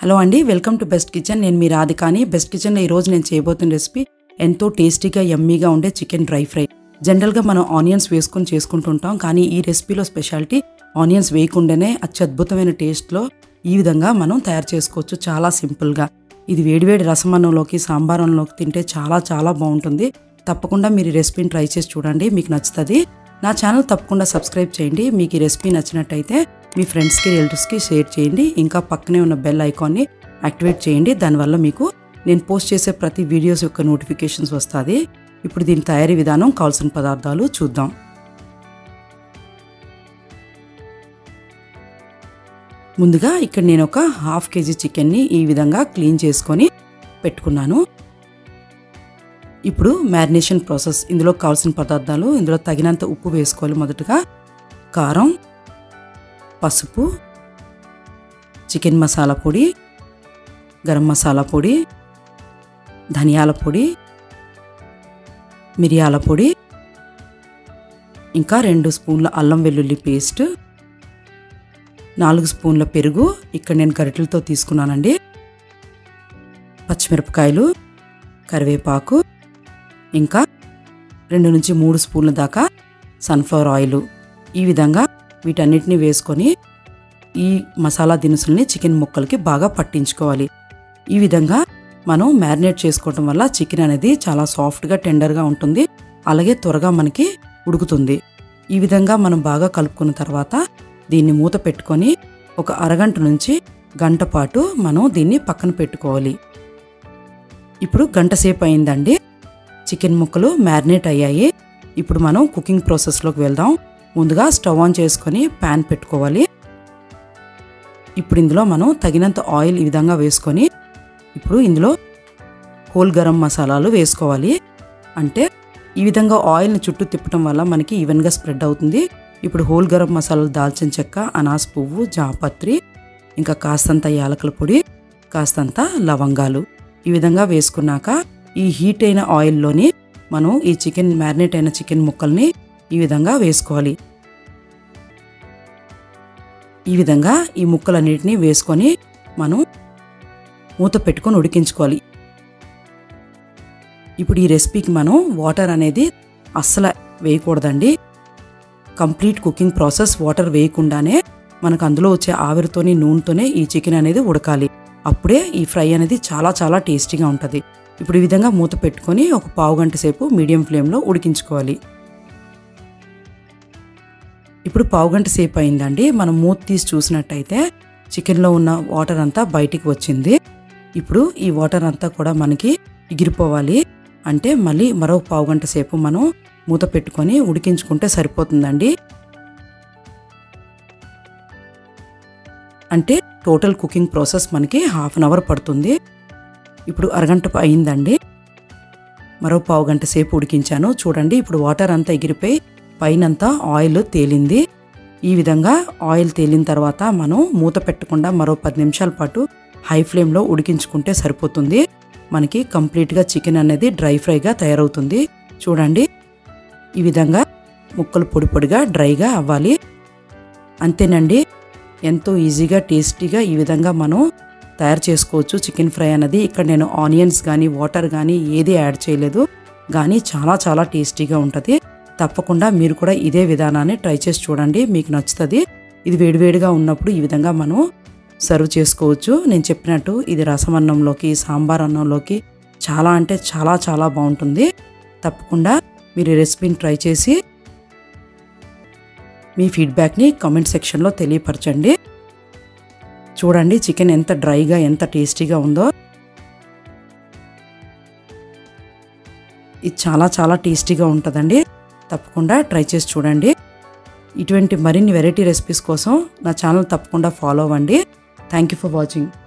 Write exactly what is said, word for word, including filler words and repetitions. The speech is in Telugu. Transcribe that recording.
హలో అండి, వెల్కమ్ టు బెస్ట్ కిచెన్. నేను మీ రాధికాని. బెస్ట్ కిచెన్లో ఈరోజు నేను చేయబోతున్న రెసిపీ ఎంతో టేస్టీగా యమ్మీగా ఉండే చికెన్ డ్రై ఫ్రై. జనరల్గా మనం ఆనియన్స్ వేసుకొని చేసుకుంటుంటాం, కానీ ఈ రెసిపీలో స్పెషాలిటీ ఆనియన్స్ వేయకుండానే అత్యద్భుతమైన టేస్ట్లో ఈ విధంగా మనం తయారు చేసుకోవచ్చు చాలా సింపుల్గా. ఇది వేడివేడి రసమన్నంలోకి సాంబారంలోకి తింటే చాలా చాలా బాగుంటుంది. తప్పకుండా మీరు ఈ రెసిపీని ట్రై చేసి చూడండి, మీకు నచ్చుతుంది. నా ఛానల్ తప్పకుండా సబ్స్క్రైబ్ చేయండి. మీకు ఈ రెసిపీ నచ్చినట్టయితే మీ ఫ్రెండ్స్కి రిలేటివ్స్కి షేర్ చేయండి. ఇంకా పక్కనే ఉన్న బెల్ ఐకాన్ని యాక్టివేట్ చేయండి. దానివల్ల మీకు నేను పోస్ట్ చేసే ప్రతి వీడియోస్ యొక్క నోటిఫికేషన్స్ వస్తుంది. ఇప్పుడు దీని తయారీ విధానం, కావాల్సిన పదార్థాలు చూద్దాం. ముందుగా ఇక్కడ నేను ఒక హాఫ్ కేజీ చికెన్ని ఈ విధంగా క్లీన్ చేసుకొని పెట్టుకున్నాను. ఇప్పుడు మ్యారినేషన్ ప్రాసెస్. ఇందులో కావాల్సిన పదార్థాలు, ఇందులో తగినంత ఉప్పు వేసుకోవాలి. మొదటగా కారం, పసుపు, చికెన్ మసాలా పొడి, గరం మసాలా పొడి, ధనియాల పొడి, మిరియాల పొడి, ఇంకా రెండు స్పూన్ల అల్లం వెల్లుల్లి పేస్ట్, నాలుగు స్పూన్ల పెరుగు, ఇక్కడ నేను గరిటెలతో తీసుకున్నానండి, పచ్చిమిరపకాయలు, కరివేపాకు, ఇంకా రెండు నుంచి మూడు స్పూన్ల దాకా సన్ఫ్లవర్ ఆయిల్. ఈ విధంగా వీటన్నిటిని వేసుకొని ఈ మసాలా దినుసుల్ని చికెన్ ముక్కలకి బాగా పట్టించుకోవాలి. ఈ విధంగా మనం మ్యారినేట్ చేసుకోవటం వల్ల చికెన్ అనేది చాలా సాఫ్ట్గా టెండర్గా ఉంటుంది, అలాగే త్వరగా మనకి ఉడుకుతుంది. ఈ విధంగా మనం బాగా కలుపుకున్న తర్వాత దీన్ని మూత పెట్టుకొని ఒక అరగంట నుంచి గంట పాటు మనం దీన్ని పక్కన పెట్టుకోవాలి. ఇప్పుడు గంట సేపు అయిందండి, చికెన్ ముక్కలు మ్యారినేట్ అయ్యాయి. ఇప్పుడు మనం కుకింగ్ ప్రాసెస్లోకి వెళ్దాం. ముందుగా స్టవ్ ఆన్ చేసుకొని ప్యాన్ పెట్టుకోవాలి. ఇప్పుడు ఇందులో మనం తగినంత ఆయిల్ ఈ విధంగా వేసుకొని ఇప్పుడు ఇందులో హోల్ గరం మసాలాలు వేసుకోవాలి. అంటే ఈ విధంగా ఆయిల్ని చుట్టూ తిప్పడం వల్ల మనకి ఈవెన్గా స్ప్రెడ్ అవుతుంది. ఇప్పుడు హోల్ గరం మసాలాలు దాల్చిన చెక్క, అనాస్ పువ్వు, జాపత్రి, ఇంకా కాస్తంత యాలకుల పొడి, కాస్తంత లవంగాలు ఈ విధంగా వేసుకున్నాక ఈ హీట్ అయిన ఆయిల్లోని మనం ఈ చికెన్ మ్యారినేట్ అయిన చికెన్ ముక్కల్ని ఈ విధంగా వేసుకోవాలి. ఈ విధంగా ఈ ముక్కలన్నిటినీ వేసుకొని మనం మూత పెట్టుకొని ఉడికించుకోవాలి. ఇప్పుడు ఈ రెసిపీకి మనం వాటర్ అనేది అస్సలు వేయకూడదండి. కంప్లీట్ కుకింగ్ ప్రాసెస్ వాటర్ వేయకుండానే మనకు అందులో వచ్చే ఆవిరితోని నూనెతోనే ఈ చికెన్ అనేది ఉడకాలి. అప్పుడే ఈ ఫ్రై అనేది చాలా చాలా టేస్టీగా ఉంటుంది. ఇప్పుడు ఈ విధంగా మూత పెట్టుకొని ఒక పావు గంట సేపు మీడియం ఫ్లేమ్లో ఉడికించుకోవాలి. ఇప్పుడు పావు గంట సేపు అయిందండి. మనం మూత తీసి చూసినట్టయితే చికెన్లో ఉన్న వాటర్ అంతా బయటికి వచ్చింది. ఇప్పుడు ఈ వాటర్ అంతా కూడా మనకి ఎగిరిపోవాలి. అంటే మళ్ళీ మరో పావు గంట సేపు మనం మూత పెట్టుకొని ఉడికించుకుంటే సరిపోతుందండి. అంటే టోటల్ కుకింగ్ ప్రాసెస్ మనకి హాఫ్ అన్ అవర్ పడుతుంది. ఇప్పుడు అరగంట అయిందండి, మరో పావు గంట సేపు ఉడికించాను. చూడండి, ఇప్పుడు వాటర్ అంతా ఎగిరిపోయి పైనంతా ఆయిల్ తేలింది. ఈ విధంగా ఆయిల్ తేలిన తర్వాత మనం మూత పెట్టకుండా మరో పది నిమిషాల పాటు హై ఫ్లేమ్లో ఉడికించుకుంటే సరిపోతుంది. మనకి కంప్లీట్గా చికెన్ అనేది డ్రై ఫ్రైగా తయారవుతుంది. చూడండి, ఈ విధంగా ముక్కలు పొడి పొడిగా డ్రైగా అవ్వాలి. అంతేనండి, ఎంతో ఈజీగా టేస్టీగా ఈ విధంగా మనం తయారు చేసుకోవచ్చు చికెన్ ఫ్రై అన్నది. ఇక్కడ నేను ఆనియన్స్ కానీ వాటర్ కానీ ఏది యాడ్ చేయలేదు, కానీ చాలా చాలా టేస్టీగా ఉంటుంది. తప్పకుండా మీరు కూడా ఇదే విధానాన్ని ట్రై చేసి చూడండి, మీకు నచ్చుతుంది. ఇది వేడివేడిగా ఉన్నప్పుడు ఈ విధంగా మనం సర్వ్ చేసుకోవచ్చు. నేను చెప్పినట్టు ఇది రసం అన్నంలోకి, సాంబార్ అన్నంలోకి చాలా అంటే చాలా చాలా బాగుంటుంది. తప్పకుండా మీరు ఈ రెసిపీని ట్రై చేసి మీ ఫీడ్బ్యాక్ని కామెంట్ సెక్షన్లో తెలియపరచండి. చూడండి, చికెన్ ఎంత డ్రైగా ఎంత టేస్టీగా ఉందో. ఇది చాలా చాలా టేస్టీగా ఉంటుందండి. తప్పకుండా ట్రై చేసి చూడండి. ఇటువంటి మరిన్ని వెరైటీ రెసిపీస్ కోసం నా ఛానల్ తప్పకుండా ఫాలో అవ్వండి. Thank you for watching.